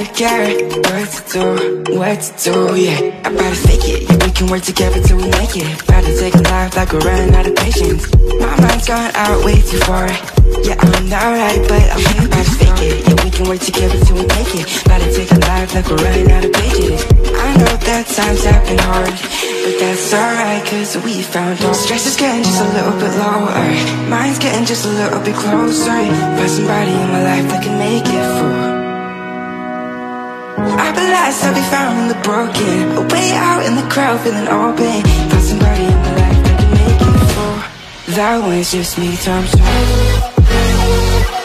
care what to do, yeah. I'm about to fake it, yeah, we can work together till we make it. About to take a life like we're running out of patience. My mind's gone out way too far. Yeah, I'm not right, but I'm about to fake it. Yeah, we can work together till we make it. About to take a life like we're running out of pages. I know that times have been hard, but that's alright, cause we found our stress is getting just a little bit lower. Mine's getting just a little bit closer. Find somebody in my life that can make it for. I've been lost, I'll be found the broken. Way out in the crowd, feeling all pain. Find somebody in my life that can make it for. That one's just me, times two.